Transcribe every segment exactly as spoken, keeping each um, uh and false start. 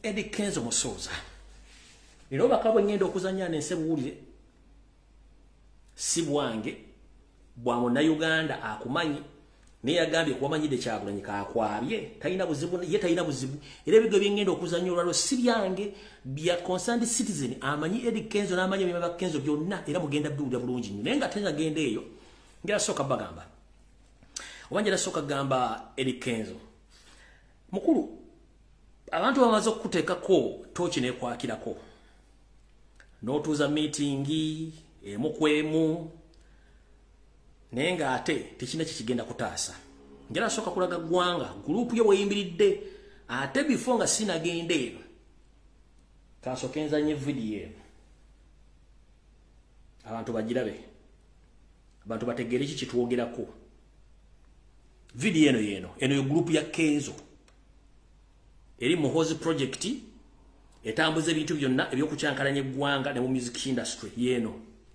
Eddy Kenzo Musoza. Nino bakabwe ngendo okuzanya nense buwulire. Si bwange bwa monna Uganda akumanyi ne yagambye kwamanyide Kyagulanyi kakwabye talina buzibu ye talina buzibu era ebigo byengendo okuzanya olwalo si byange bya concerned citizen amanyi Eddy Kenzo n'amanyi byaba Kenzo byonna era mugenda biwulira bulungi nnyo naye nga tenga gende eyo ngira soka bagamba obanje soka gamba Eddy Kenzo mukulu abantu bamaze okuteekako tochi nekwakirako notuza meeting emukwemu nenga ate tekina kikigenda kutaasa njala soka kulaga gwanga group yo weyimbiridde ate before nga sina gende kasokenza nye video abantu bagirabe abantu bategere iki kitwogerako video eno yeno eno yo group ya Kenzo eri muhozi project etambuze ebintu byonna ebyokucyankalanya eggwanga ne mu music industry yeno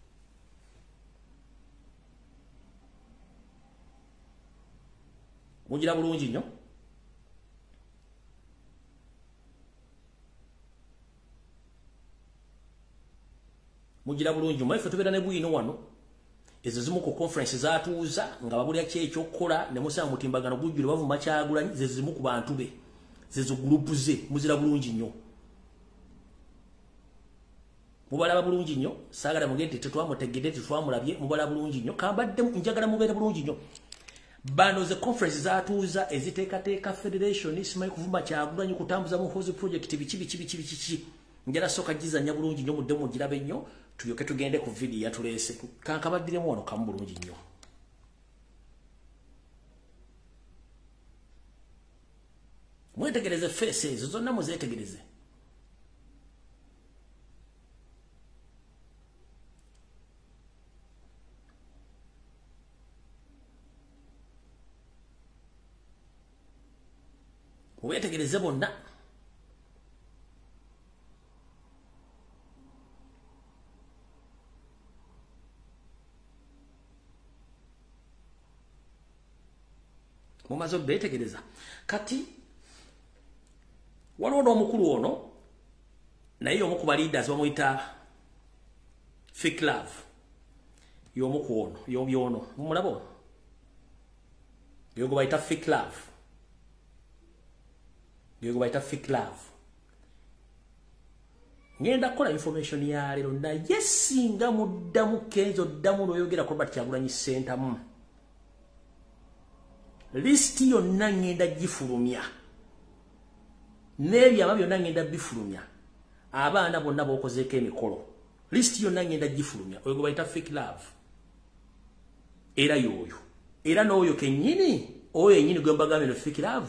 mugira bulungi nnyo mugira bulungi mwe fe tubera ne bwino wano ezo zimu ku conference zaatuuza nga babulya kye ekyokukola ne musanga mutimbagano gujjule bavuma Kyagulanyi ze zimu ku bantu be zezo group ze muzira bulungi nnyo mubala bulungi nnyo sagala mugende tetwamutegedde tetwamulabye mubala bulungi nnyo kambadde njagala mubere bulungi nnyo bano ze conference zaatuuza eziteekateeka federation isimaye kuvuma Kyagulanyi kutambuza mu hozi project bichi bichi bichi bichi njala soka gizanya bulungi nnyo mudde mugirabe nnyo tuyoke tugende ku video yatulese kankabaddiremu wano kamu bulungi nnyo mwetegereze faces zonna muzetegereze mwetegereze bonna mumazo betegereza kati wano n'omukulu ono naye omu ku leaders bamuyita Fiki Love y'omu ku ono y'obyono mumulabo yogo bayita Fiki Love yogo bayita Fiki Love ngenda kola information ya lero na yesinga muddamu Kenzo ddamu noyogera ko Robert Kyagulanyi center mu list yonna ngenda gifulumya nebi ababyo nangenda bifulumya abaana bonna bokozeeko emikolo list yonna ngenda gifulumya oyo bayita Fiki Love era yoyo era n'oyo kennyini oyo yennyini gwe mbagambe no Fiki Love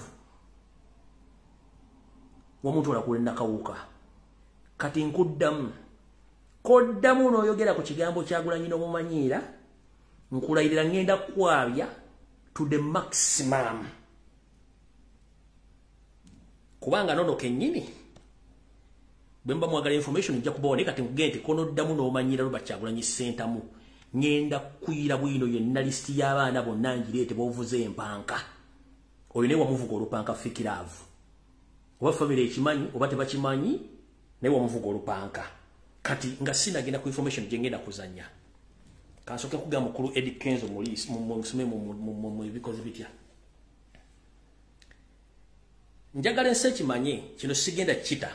womuntu olakulenda kawuka kati nkuddamu koddamu n'oyogera ku kigambo Kyagulanyi n'omumanyiira nkulayirira ngenda kwabya to the maximum kubanga nono kennyini bwemba mwagala information nja kubone kati ngente kono ddamu n'omanyira Robert Kyagulanyi center mu ngenda kwira bwino yenna list y'abaana bonna njirete bovuze empanka oyo ne wamuvuga olupanka Fiki Love oba family ekimanyi oba tebakimanyi ne wamuvuga olupanka kati nga sinagenda ku information gye ngenda kuzanya kansoke kuga mukulu Eddy Kenzo mulisi musume mu bikoze bitya njagala nsechi manye kino sigenda kita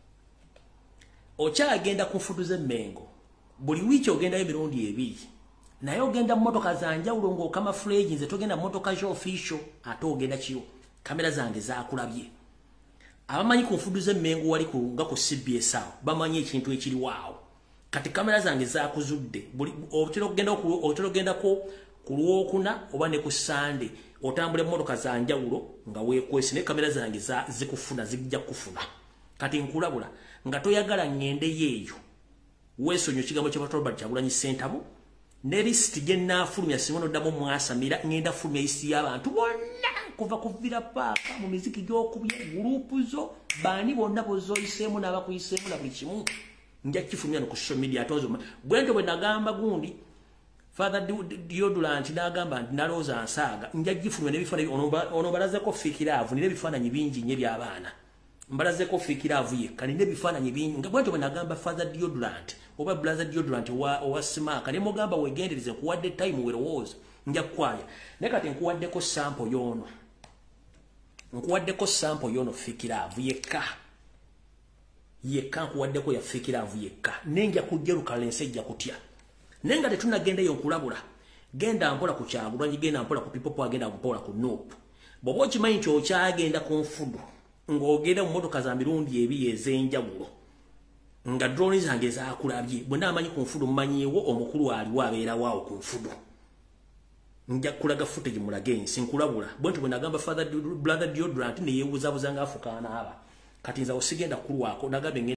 ocha agenda kufuduza mengo buli wiki ogenda emirundi ebiri naye ogenda motoka zanja ulongo kama fleji nze togenda motoka jo official ate ogenda kiyo kamera zange zakulabye abamanyi kufuduza mengo wali ku nga ku C B S awo bamanyi ekintu ekiri waawo kati kamera zange zakuzudde buli otero genda ku otero genda ko kulwokuna oba ne ku Sunday otambule motoka za njawulo nga wekwese ne kamera zange za zikufuna zijja kufuna kati nkulabula nga toyagala ngende yeyo wesonyo kigambo kya Robert Kyagulanyi center mu ne list je nafulumya simono damo mwasamira ngenda fulumya isi y'abantu bonna kuva kuvira paka mu miziki gy'okubye group zo bani bonna bozo isemu n'abakuyisemu na buli kimu nja kifumya no ku social media atozo bwento bwe nagamba gundi Father Deodorant nagamba naloza ansaga nja gifumya ne bifana ono balaza ko Fiki Love nile bifananyi bingi nye by'abaana mbalaze ko fikira avuye kanine bifaananyi bingi nga bwanto benagamba father deodorant oba brother deodorant wa wa smaka ne mugamba wegendereze kuwadde time werowoza nja kwaya nekati nkuwadde ko sample yono nkuwadde ko sample yono fikira avuye ka yeka nkuwadde ko ya fikira avuye ka nenja kujeruka lensejja kutya nenga tetunagenda yo kulabula genda mpola ku kyagulwanyi genda mpola ku pipopo agenda mpola ku nope bobo kimanyi kyo kyagenda ku nfudu ng'ogenda mu motoka za mirundi ebiri ez'enjawulo nga drone zange zaakulabye bwe namanyi ku nfudu mmanyiwo omukulu aliwo abeera waawo ku nfudu nja kulaga footage mulage ensi nkulabula bwe nti bwe nagamba father brother deodorant ne yeewuzabuza ng'afukaana aba kati nza osigenda kulwako nagabe